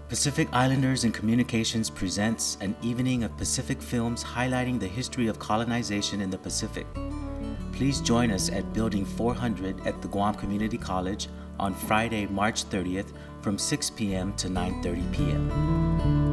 Pacific Islanders in Communications presents an evening of Pacific films highlighting the history of colonization in the Pacific. Please join us at Building 400 at the Guam Community College on Friday, March 30th from 6 p.m. to 9:30 p.m.